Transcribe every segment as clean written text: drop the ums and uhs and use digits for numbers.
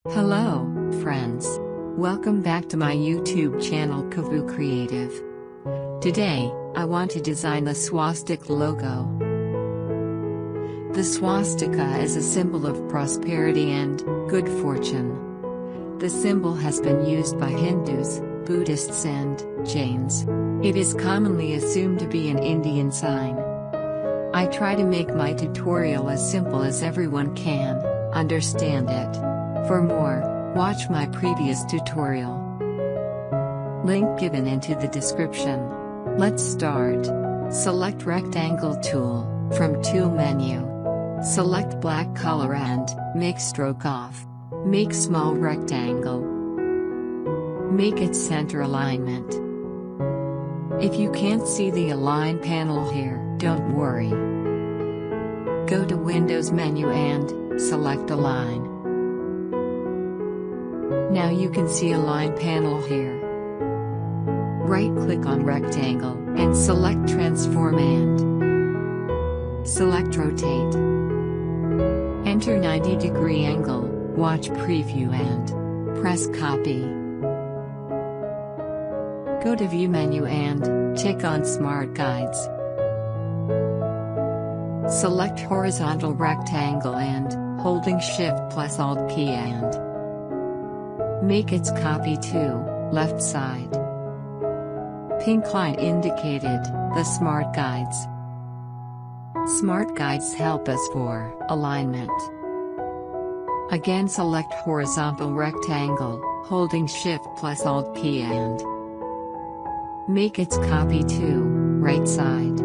Hello, friends. Welcome back to my YouTube channel Kavu Creative. Today, I want to design the swastik logo. The swastika is a symbol of prosperity and good fortune. The symbol has been used by Hindus, Buddhists and Jains. It is commonly assumed to be an Indian sign. I try to make my tutorial as simple as everyone can understand it. For more, watch my previous tutorial. Link given into the description. Let's start. Select Rectangle tool from Tool menu. Select black color and make stroke off. Make small rectangle. Make it center alignment. If you can't see the Align panel here, don't worry. Go to Windows menu and select Align. Now you can see Align panel here. Right-click on Rectangle and select Transform and select Rotate. Enter 90-degree angle, watch Preview and press Copy. Go to View menu and check on Smart Guides. Select Horizontal Rectangle and holding Shift plus Alt key and make its copy to left side. Pink line indicated the Smart Guides. Smart Guides help us for alignment. Again select Horizontal Rectangle, holding Shift plus Alt key and make its copy to right side.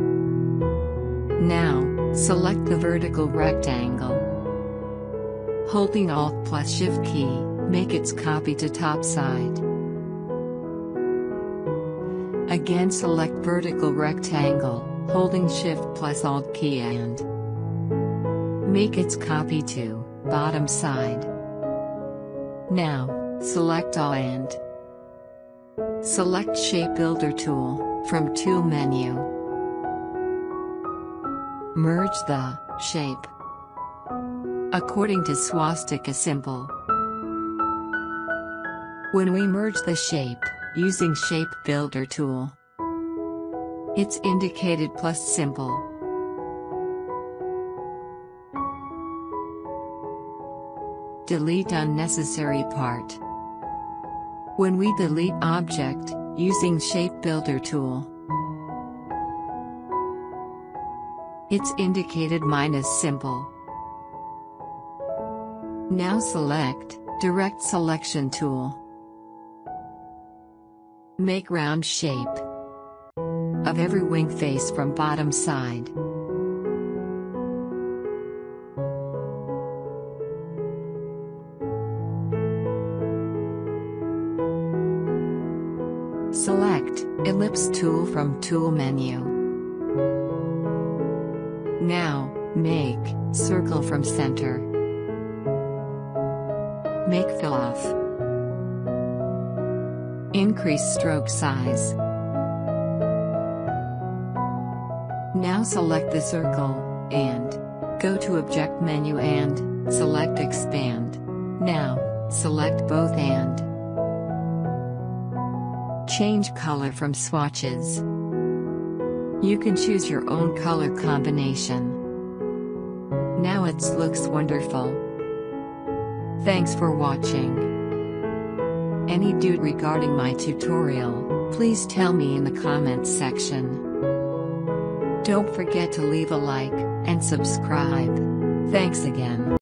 Now, select the Vertical Rectangle. Holding Alt plus Shift key, make its copy to top side. Again select Vertical Rectangle, holding Shift plus Alt key and make its copy to bottom side. Now, select All and select Shape Builder tool from Tool menu. Merge the shape according to swastika symbol. When we merge the shape, using Shape Builder tool, it's indicated plus symbol. Delete unnecessary part. When we delete object, using Shape Builder tool, it's indicated minus symbol. Now select Direct Selection tool. Make round shape of every wing face from bottom side. Select Ellipse tool from Tool menu. Now, make circle from center. Make fill off. Increase stroke size. Now select the circle, and go to Object menu and select Expand. Now, select both and change color from swatches. You can choose your own color combination. Now it looks wonderful. Thanks for watching. Any doubt regarding my tutorial, please tell me in the comments section. Don't forget to leave a like and subscribe. Thanks again.